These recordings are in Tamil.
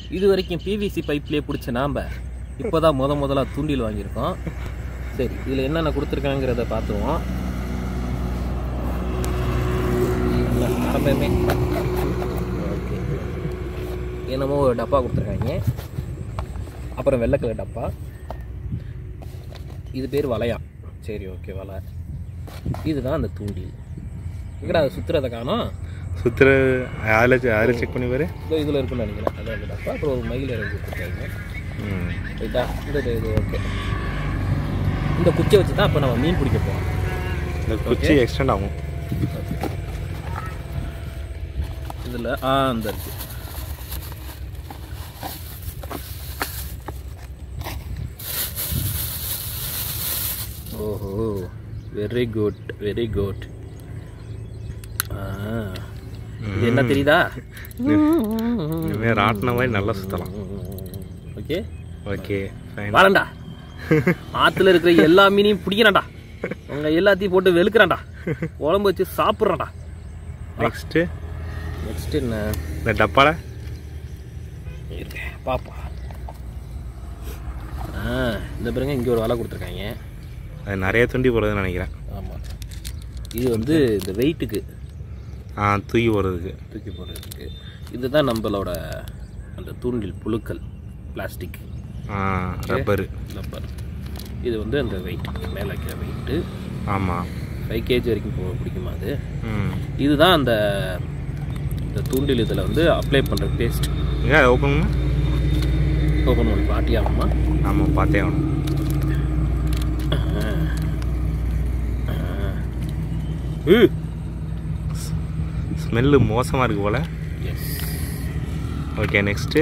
இது வரைக்கும் பிவிசி பைப்லேயே பிடிச்ச நாம் இப்போ தான் முதலாக தூண்டில் வாங்கியிருக்கோம். சரி, இதில் என்னென்ன கொடுத்துருக்காங்கிறத பார்த்துருவோம். ஆரம்பமே ஓகே, என்னமோ ஒரு டப்பா கொடுத்துருக்காங்க. அப்புறம் வெள்ளை கலர் டப்பா. இது பேர் வலையா? சரி, ஓகே, வலை. இதுதான் அந்த தூண்டில். எங்கடா அதை சுற்றுறதை காணோம். சுற்றுற அதில் செக் பண்ணி பாரு. இதோ இதில் இருக்குன்னு நினைக்கிறேன். அதான் அந்த டப்பா. அப்புறம் ஒரு மயில் இறங்கி கொடுத்துருக்காங்க. ரைட்டா? இது ஓகே. இந்த குச்சியை வச்சு தான் அப்போ நம்ம மீன் பிடிக்க போகிறோம். இந்த குச்சி எக்ஸ்டெண்ட் ஆகும் இதில். அந்த இருக்கு. ஓஹோ, வெரி குட், வெரி குட். இது என்ன தெரியுதா? இனிமேல் ராட்டின மாதிரி நல்லா சுற்றலாம். Okay okay, வாழண்டா. ஆற்றுல இருக்கிற எல்லா மீனையும் பிடிக்கிறான்டா. அவங்க எல்லாத்தையும் போட்டு வெளுக்கிறான்டா. குழம்பு வச்சு சாப்பிட்றான்டா. நெக்ஸ்ட்டு என்ன? இந்த டப்பால பாப்பா. இந்த பாருங்க, இங்கே ஒரு வலை கொடுத்துருக்காங்க. அது நிறைய துண்டி போடுறதுன்னு நினைக்கிறேன். ஆமாம், இது வந்து இந்த வெயிட்டுக்கு தூக்கி போடுறதுக்கு. இதுதான் நம்மளோட அந்த தூண்டில் புழுக்கள். Plastic, rubber. இது வந்து அந்த வெயிட், மேலே வைக்கிற வெயிட்டு. ஆமாம், 5 kg வரைக்கும் பிடிக்குமா அது. இதுதான் அந்த தூண்டில் இதில் வந்து அப்ளை பண்ணுற பேஸ்ட். ஏன் ஓப்பன் பண்ணி பாட்டியாகுமா? ஆமாம், பார்த்தே ஆகணும். ஸ்மெல்லு மோசமாக இருக்கு போல். எஸ். ஓகே, நெக்ஸ்ட்டு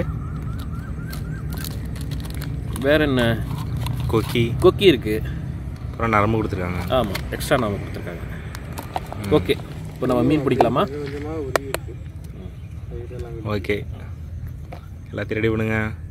வேற என்ன? கொக்கி இருக்கு. அப்புறம் நரம்பு கொடுத்துருக்காங்க. ஆமாம், எக்ஸ்ட்ரா நரம்பு கொடுத்துருக்காங்க. ஓகே, இப்போ நம்ம மீன் பிடிக்கலாமா? ஓகே, எல்லாத்தையும் ரெடி பண்ணுங்க.